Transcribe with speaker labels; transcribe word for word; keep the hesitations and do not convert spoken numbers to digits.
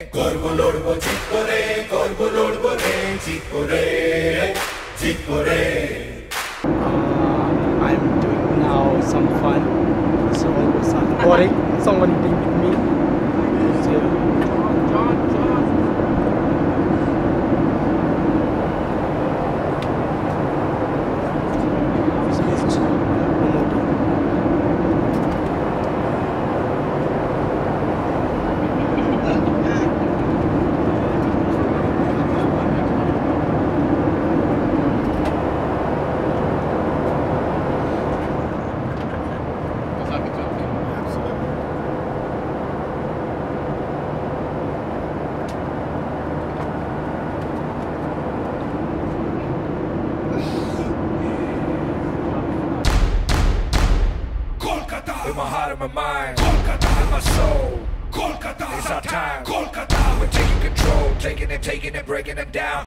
Speaker 1: করবো লড়বো জিত করে, করবো লড়বো রে জিত করে, জিত করে।
Speaker 2: Uh, I'm doing now some fun, so some boring. Someone playing with me. So, John, John.
Speaker 1: In my heart and my mind, Kolkata, in my soul, Kolkata, it's our time, Kolkata. We're taking control, taking it, taking it, breaking it down.